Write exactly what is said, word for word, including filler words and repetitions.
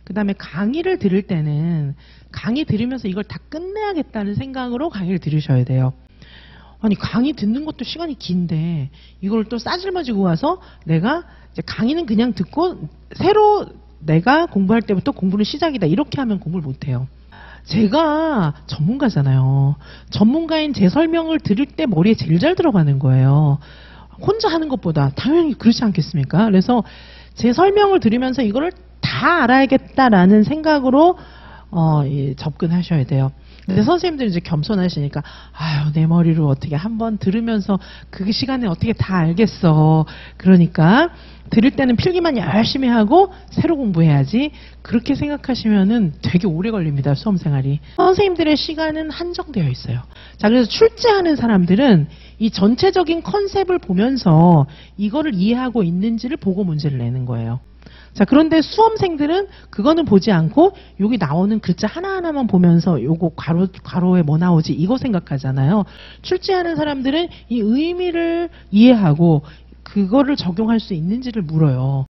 그 다음에 강의를 들을 때는 강의 들으면서 이걸 다 끝내야겠다는 생각으로 강의를 들으셔야 돼요. 아니 강의 듣는 것도 시간이 긴데 이걸 또 싸질머지고 와서 내가 이제 강의는 그냥 듣고 새로 내가 공부할 때부터 공부는 시작이다 이렇게 하면 공부를 못해요. 제가 전문가잖아요. 전문가인 제 설명을 들을 때 머리에 제일 잘 들어가는 거예요. 혼자 하는 것보다 당연히 그렇지 않겠습니까? 그래서 제 설명을 들으면서 이거를 다 알아야겠다라는 생각으로 어, 예, 접근하셔야 돼요. 근데 선생님들이 이제 겸손하시니까 아유 내 머리로 어떻게 한번 들으면서 그 시간에 어떻게 다 알겠어. 그러니까 들을 때는 필기만 열심히 하고 새로 공부해야지. 그렇게 생각하시면은 되게 오래 걸립니다. 수험생활이. 선생님들의 시간은 한정되어 있어요. 자, 그래서 출제하는 사람들은 이 전체적인 컨셉을 보면서 이거를 이해하고 있는지를 보고 문제를 내는 거예요. 자, 그런데 수험생들은 그거는 보지 않고 여기 나오는 글자 하나하나만 보면서 요거 괄호, 괄호에 뭐 나오지 이거 생각하잖아요. 출제하는 사람들은 이 의미를 이해하고 그거를 적용할 수 있는지를 물어요.